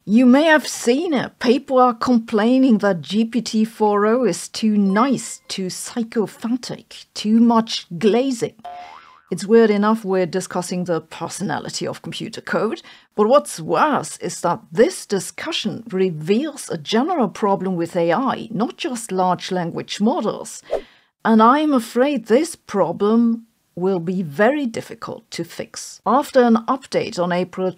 You may have seen it. People are complaining that GPT-4o is too nice, too sycophantic, too much glazing. It's weird enough we're discussing the personality of computer code, but what's worse is that this discussion reveals a general problem with AI, not just large language models. And I'm afraid this problem will be very difficult to fix. After an update on April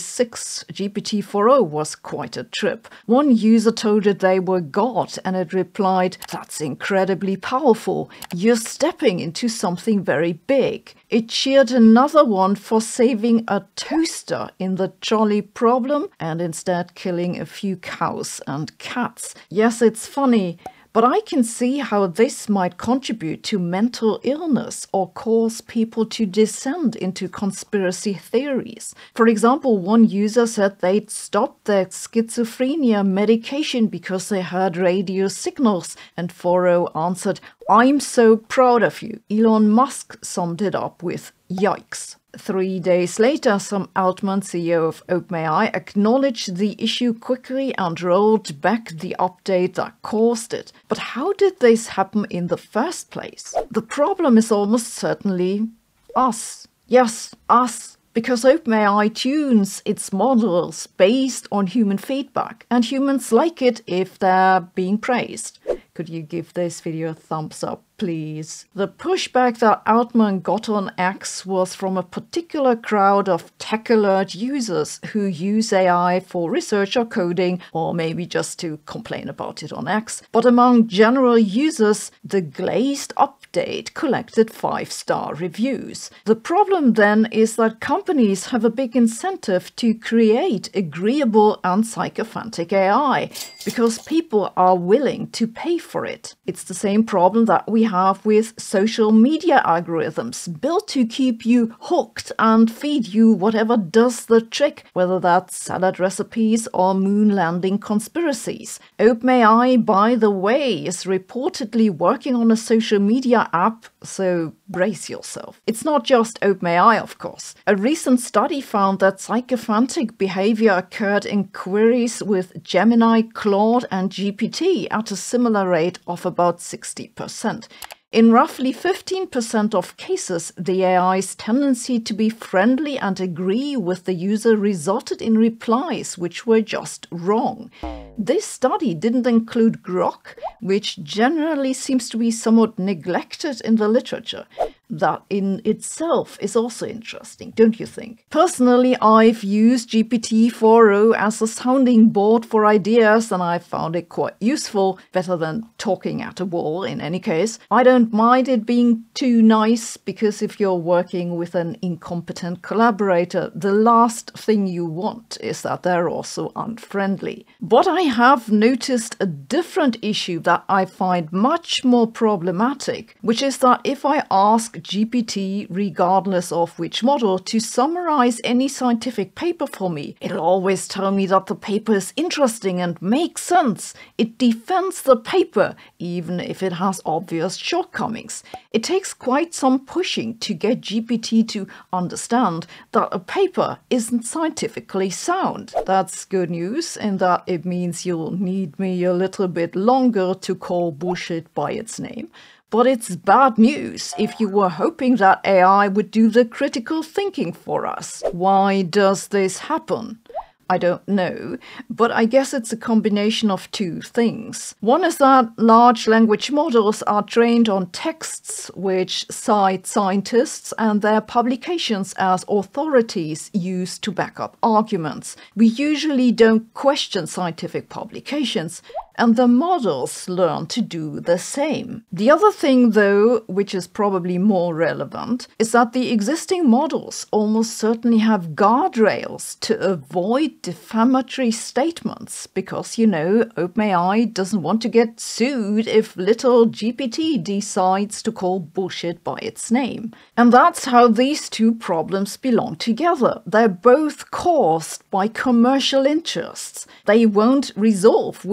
26, GPT-4o was quite a trip. One user told it they were God, and it replied, "That's incredibly powerful. You're stepping into something very big." It cheered another one for saving a toaster in the trolley problem and instead killing a few cows and cats. Yes, it's funny, but I can see how this might contribute to mental illness or cause people to descend into conspiracy theories. For example, one user said they'd stopped their schizophrenia medication because they heard radio signals, and 4o answered, "I'm so proud of you." Elon Musk summed it up with, "Yikes." 3 days later, Sam Altman, CEO of OpenAI, acknowledged the issue quickly and rolled back the update that caused it. But how did this happen in the first place? The problem is almost certainly us. Yes, us. Because OpenAI tunes its models based on human feedback, and humans like it if they're being praised. Could you give this video a thumbs up, please? The pushback that Altman got on X was from a particular crowd of tech alert users who use AI for research or coding, or maybe just to complain about it on X. But among general users, the glazed update collected 5-star reviews. The problem then is that companies have a big incentive to create agreeable and sycophantic AI, because people are willing to pay for it. It's the same problem that we have with social media algorithms, built to keep you hooked and feed you whatever does the trick, whether that's salad recipes or moon landing conspiracies. OpenAI, by the way, is reportedly working on a social media app, so brace yourself. It's not just OpenAI, of course. A recent study found that sycophantic behavior occurred in queries with Gemini, Claude, and GPT at a similar rate of about 60%. In roughly 15% of cases, the AI's tendency to be friendly and agree with the user resulted in replies which were just wrong. This study didn't include Grok, which generally seems to be somewhat neglected in the literature. That in itself is also interesting, don't you think? Personally, I've used GPT-4o as a sounding board for ideas, and I found it quite useful, better than talking at a wall in any case. I don't mind it being too nice, because if you're working with an incompetent collaborator, the last thing you want is that they're also unfriendly. But I have noticed a different issue that I find much more problematic, which is that if I ask GPT, regardless of which model, to summarize any scientific paper for me, it'll always tell me that the paper is interesting and makes sense. It defends the paper, even if it has obvious shortcomings. It takes quite some pushing to get GPT to understand that a paper isn't scientifically sound. That's good news, in that it means you'll need me a little bit longer to call bullshit by its name. But it's bad news if you were hoping that AI would do the critical thinking for us. Why does this happen? I don't know, but I guess it's a combination of two things. One is that large language models are trained on texts which cite scientists and their publications as authorities used to back up arguments. We usually don't question scientific publications, and the models learn to do the same. The other thing, though, which is probably more relevant, is that the existing models almost certainly have guardrails to avoid defamatory statements, because, you know, OpenAI doesn't want to get sued if little GPT decides to call bullshit by its name. And that's how these two problems belong together. They're both caused by commercial interests. They won't resolve with better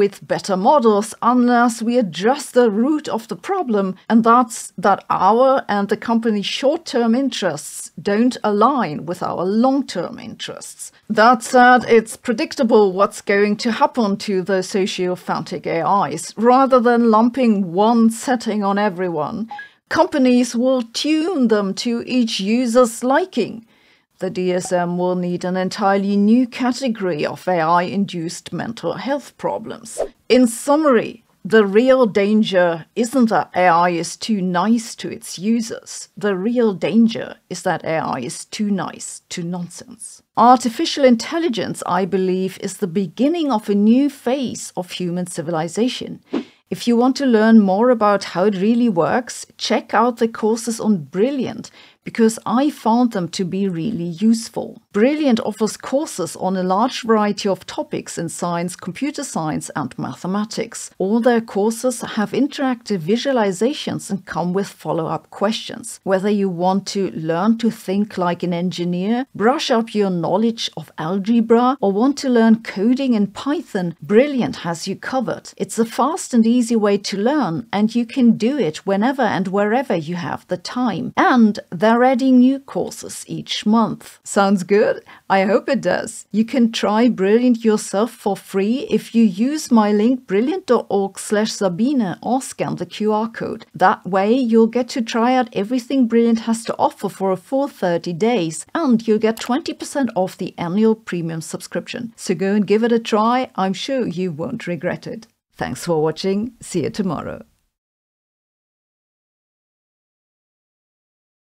better models unless we address the root of the problem, and that's that our and the company's short-term interests don't align with our long-term interests. That said, it's predictable what's going to happen to the sociophantic AIs. Rather than lumping one setting on everyone, companies will tune them to each user's liking. The DSM will need an entirely new category of AI-induced mental health problems. In summary, the real danger isn't that AI is too nice to its users. The real danger is that AI is too nice to nonsense. Artificial intelligence, I believe, is the beginning of a new phase of human civilization. If you want to learn more about how it really works, check out the courses on Brilliant, because I found them to be really useful. Brilliant offers courses on a large variety of topics in science, computer science, and mathematics. All their courses have interactive visualizations and come with follow-up questions. Whether you want to learn to think like an engineer, brush up your knowledge of algebra, or want to learn coding in Python, Brilliant has you covered. It's a fast and easy way to learn, and you can do it whenever and wherever you have the time. And they're adding new courses each month. Sounds good? I hope it does. You can try Brilliant yourself for free if you use my link brilliant.org/Sabine or scan the QR code. That way you'll get to try out everything Brilliant has to offer for a full 30 days, and you'll get 20% off the annual premium subscription. So go and give it a try. I'm sure you won't regret it. Thanks for watching. See you tomorrow.